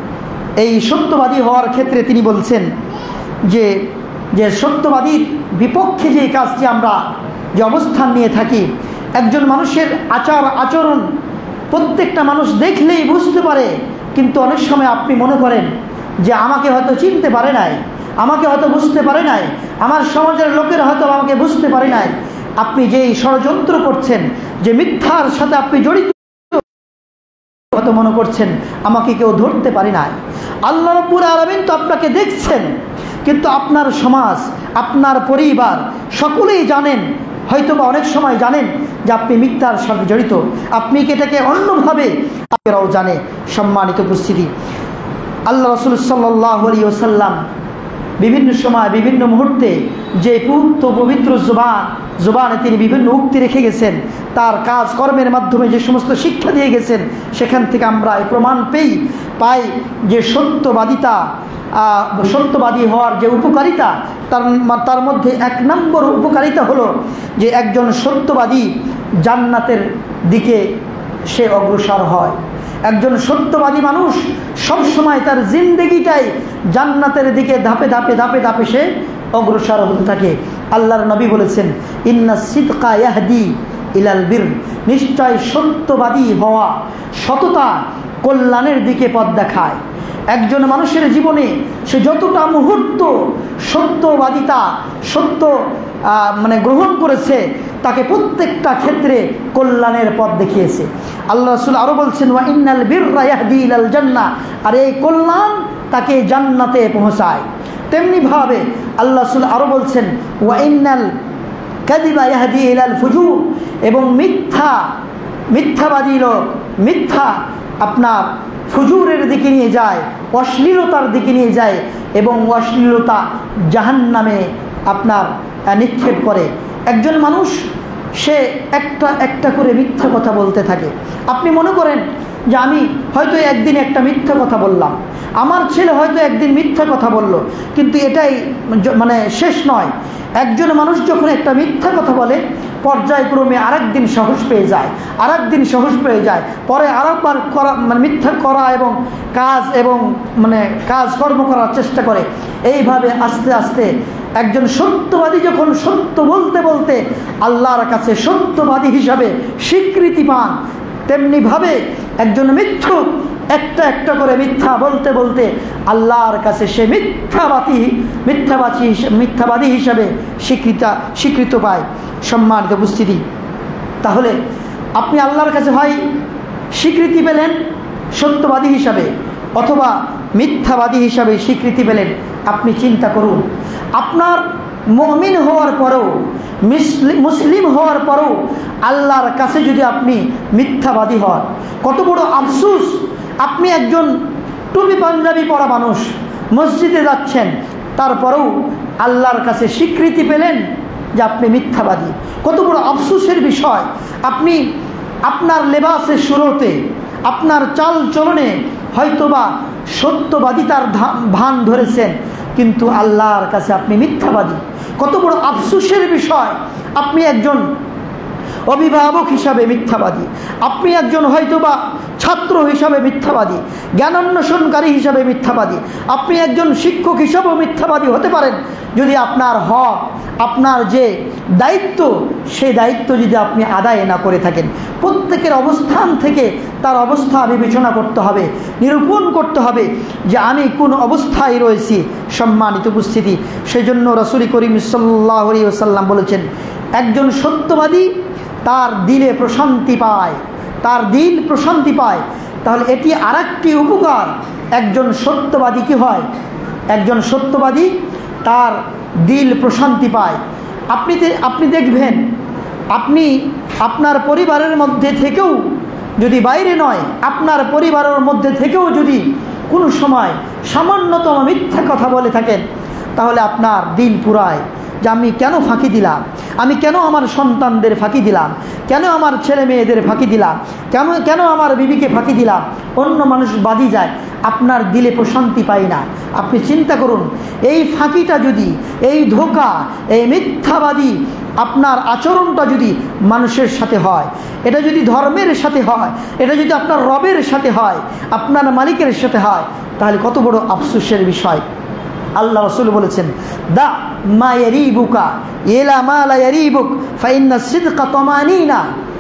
এই সত্যবাদী হওয়ার ক্ষেত্রে তিনি বলছেন যে যে সত্যবাদীর বিপক্ষে যে কাজটি আমরা যে অবস্থান নিয়ে থাকি, একজন মানুষের আচার আচরণ প্রত্যেকটা মানুষ দেখলেই বুঝতে পারে, কিন্তু অনেক সময় আপনি মনে করেন যে আমাকে হয়তো চিনতে পারে নাই, আমাকে হয়তো বুঝতে পারে নাই, আমার সমাজের লোকেরা হয়তো আমাকে বুঝতে পারে নাই। আপনি যেই ষড়যন্ত্র করছেন, যে মিথ্যার সাথে আপনি জড়িত, হয়তো মনে করছেন আমাকে কেউ ধরতে পারে নাই। আল্লাহ রাব্বুল আলামিন তো আপনাকে দেখছেন, কিন্তু আপনার সমাজ, আপনার পরিবার সকলেই জানেন, হয়তো বা অনেক সময় জানেন যে আপনি মিথ্যার সাথে জড়িত, আপনি কি এটাকে অন্যভাবে তারাও জানে। সম্মানিত উপস্থিতি, আল্লাহ রাসূল সাল্লাল্লাহু আলাইহি ওয়াসাল্লাম বিভিন্ন সময় বিভিন্ন মুহূর্তে যে পবিত্র পবিত্র জবান জবানে তিনি বিভিন্ন উক্তি রেখে গেছেন, তার কাজ কর্মের মাধ্যমে যে সমস্ত শিক্ষা দিয়ে গেছেন, সেখান থেকে আমরা এই প্রমাণ পেই পাই যে সত্যবাদিতা, সত্যবাদী হওয়ার যে উপকারিতা, তার তার মধ্যে এক নম্বর উপকারিতা হলো যে একজন সত্যবাদী জান্নাতের দিকে সে অগ্রসর হয়। একজন সত্যবাদী মানুষ সবসময় তার জিন্দেগিটাই জান্নাতের দিকে ধাপে ধাপে ধাপে ধাপে সে অগ্রসর হতে থাকে। আল্লাহর নবী বলেছেন, ইন্না সিদকা ইয়াহদি ইলাল বির, নিশ্চয় সত্যবাদী হওয়া, সততা কল্যাণের দিকে পথ দেখায়। একজন মানুষের জীবনে সে যতটা মুহূর্ত সত্যবাদিতা সত্য মানে গ্রহণ করেছে, তাকে প্রত্যেকটা ক্ষেত্রে কল্যাণের পথ দেখিয়েছে। আল্লাহ রাসূল আরও বলছেন, ওয়া ইন্নাল বিররা ইয়াহদি ইলাল জান্নাহ, আর এই কল্যাণ তাকে জান্নাতে পৌঁছায়। তেমনিভাবে আল্লাহ রাসূল আরও বলছেন, ওয়া ইন্নাল কাযিবা ইয়াহদি ইলাল ফুজুর, এবং মিথ্যা মিথ্যাবাদী লোক মিথ্যা আপনার ফুজুরের দিকে নিয়ে যায়, অশ্লীলতার দিকে নিয়ে যায়, এবং অশ্লীলতা জাহান্নামে আপনার নিক্ষেপ করে। একজন মানুষ সে একটা একটা করে মিথ্যা কথা বলতে থাকে। আপনি মনে করেন যে আমি হয়তো একদিন একটা মিথ্যা কথা বললাম, আমার ছেলে হয়তো একদিন মিথ্যা কথা বলল, কিন্তু এটাই মানে শেষ নয়। একজন মানুষ যখন একটা মিথ্যা কথা বলে, পর্যায়ক্রমে আরেক দিন সাহস পেয়ে যায়, আরেক দিন সাহস পেয়ে যায়, পরে আরেকবার করা মানে মিথ্যা করা এবং কাজ এবং মানে কাজ কর্ম করার চেষ্টা করে। এইভাবে আস্তে আস্তে একজন সত্যবাদী যখন সত্য বলতে বলতে আল্লাহর কাছে সত্যবাদী হিসাবে স্বীকৃতি পান, তেমনিভাবে একজন মিথ্যুক একটা একটা করে মিথ্যা বলতে বলতে আল্লাহর কাছে সে মিথ্যাবাদী মিথ্যাবাদী মিথ্যাবাদী হিসাবে স্বীকৃতা স্বীকৃত পায়। সম্মানিত উপস্থিতি, তাহলে আপনি আল্লাহর কাছে হয় স্বীকৃতি পেলেন সত্যবাদী হিসাবে অথবা মিথ্যাবাদী হিসাবে স্বীকৃতি পেলেন। আপনি চিন্তা করুন, আপনার মুমিন হওয়ার পরেও মুসলিম হওয়ার পরেও আল্লাহর কাছে যদি আপনি মিথ্যাবাদী হন, কত বড় আফসোস। আপনি একজন টুপি পাঞ্জাবি পরা মানুষ, মসজিদে যাচ্ছেন, তারপরেও আল্লাহর কাছে স্বীকৃতি পেলেন যে আপনি মিথ্যাবাদী। কত বড় আফসোসের বিষয়। আপনি আপনার লেবাসের শুরুতে, আপনার চাল চলনে হয়তোবা সত্যবাদিতার ভান ধরেছেন, কিন্তু আল্লাহর কাছে আপনি মিথ্যাবাদী। কত বড় আফসোসের বিষয়। আপনি একজন অভিভাবক হিসাবে মিথ্যাবাদী, আপনি একজন হয়তোবা ছাত্র হিসাবে মিথ্যাবাদী, জ্ঞানান্বেষণকারী হিসাবে মিথ্যাবাদী, আপনি একজন শিক্ষক হিসাবেও মিথ্যাবাদী হতে পারেন যদি আপনার হক, আপনার যে দায়িত্ব, সেই দায়িত্ব যদি আপনি আদায় না করে থাকেন। প্রত্যেকের অবস্থান থেকে তার অবস্থা বিবেচনা করতে হবে, নিরূপণ করতে হবে যে আমি কোন অবস্থায় রয়েছি। সম্মানিত উপস্থিতি, সেজন্য রাসূল করিম সাল্লাল্লাহু আলাইহি ওয়াসাল্লাম বলেছেন, একজন সত্যবাদী তার দিলে প্রশান্তি পায়, তার দিল প্রশান্তি পায়। তাহলে এটি আরেকটি উপকার। একজন সত্যবাদী কি হয়? একজন সত্যবাদী তার দিল প্রশান্তি পায়। আপনি আপনি দেখবেন, আপনি আপনার পরিবারের মধ্যে থেকেও যদি, বাইরে নয়, আপনার পরিবারের মধ্যে থেকেও যদি কোনো সময় সামান্যতম মিথ্যা কথা বলে থাকেন, তাহলে আপনার দিল পুরায় যে আমি কেন ফাঁকি দিলাম, আমি কেন আমার সন্তানদের ফাঁকি দিলাম, কেন আমার ছেলে মেয়েদের ফাঁকি দিলাম, কেন কেন আমার বিবিকে ফাঁকি দিলাম। অন্য মানুষ বাদি যায়, আপনার দিলে প্রশান্তি পায় না। আপনি চিন্তা করুন, এই ফাঁকিটা যদি, এই ধোঁকা, এই মিথ্যাবাদী আপনার আচরণটা যদি মানুষের সাথে হয়, এটা যদি ধর্মের সাথে হয়, এটা যদি আপনার রবের সাথে হয়, আপনার মালিকের সাথে হয়, তাহলে কত বড় আফসোসের বিষয়। আল্লাহ রাসূল বলেছেন, দা মা ইয়ারিবুকা ইলা মা লা ইয়ারিবুক ফাইন্না সিদকা তামানিনা।